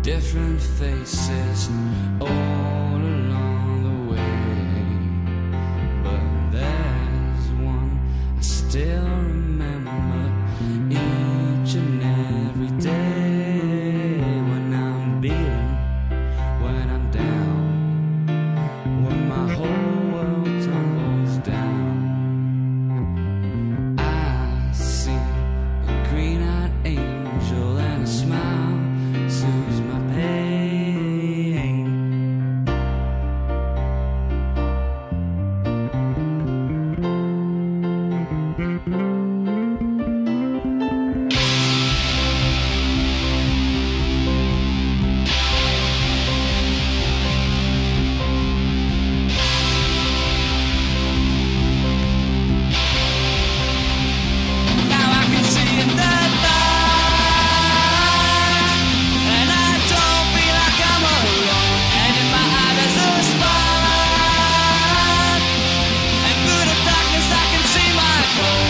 different faces all along the way, but there's one I still remember each and every day. When I'm beaten, when I'm down, when my whole world tumbles down, I see a green-eyed angel and a smile soothes my pain. Now I can see in the dark, and I don't feel like I'm alone. And in my eye there's a spark, and through the darkness I can see my goal.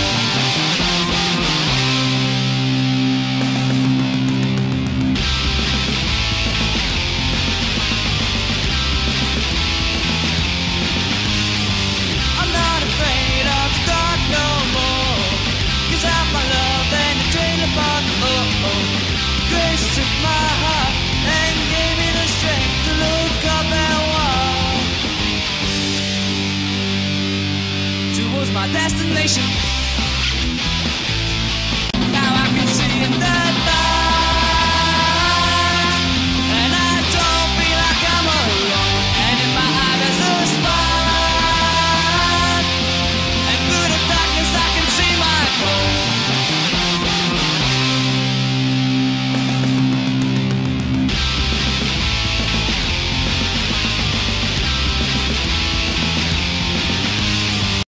I'm not afraid of the dark no more, 'cause I'm my love and the trailer park. Oh, oh. Grace took my heart and gave me the strength to look up and walk towards my destination. Now I can